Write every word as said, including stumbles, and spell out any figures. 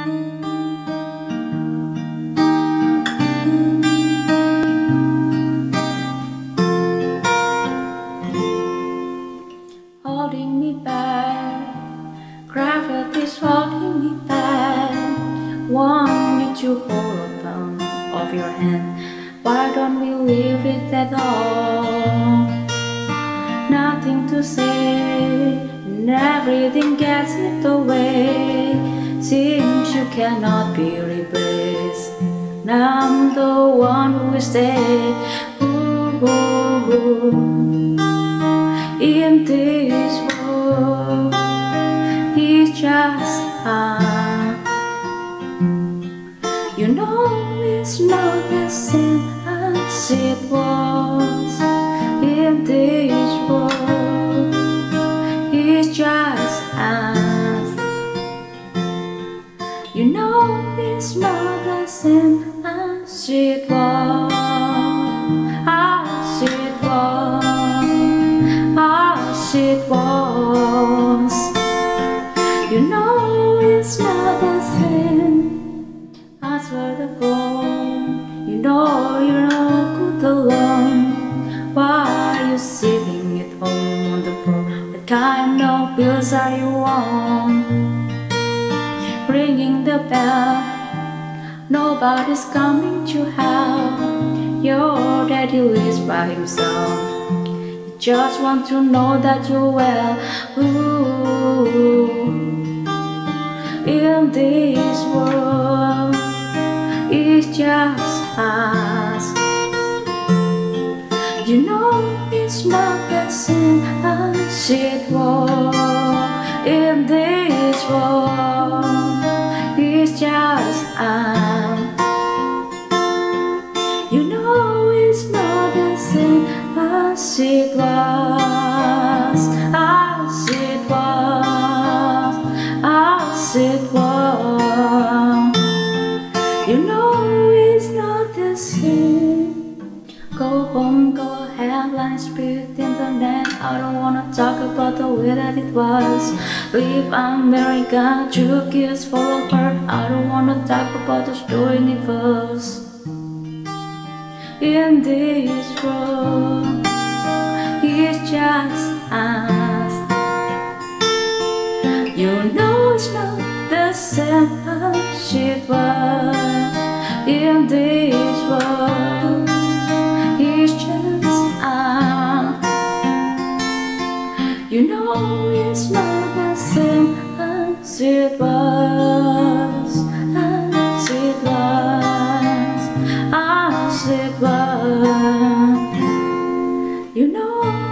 Holding me back, gravity's holding me back. Want you to hold the palm of your hand. Why don't we leave it at all? Nothing to say, and everything gets it away. Seems you cannot be replaced. Now I'm the one who is dead. Ooh, ooh, ooh. In this world, it's just us. You know it's not the same as it was. In this world, it's just us. You know it's not the same as it was. As it was. As it was. You know it's not the same as for the phone. You know you're no good alone. Why are you sitting at home on the floor? What kind of pills are you on? Ringing the bell, nobody's coming to help. Your daddy lives by himself. Just want to know that you're well. Ooh, in this world, it's just us. You know it's not the same as it was. In this world, it's just us. You know it's not the same as it was, as it was, as it was. You know it's not the same. Go home, go ahead, line spirit in the net. I don't wanna talk about the way that it was. Leave America, two kids follow her. I don't wanna talk about the story it was. In this world, it's just us. You know it's not the same as it was. In this world, it's just us. You know it's not the same as it was. As it was. As it was. You know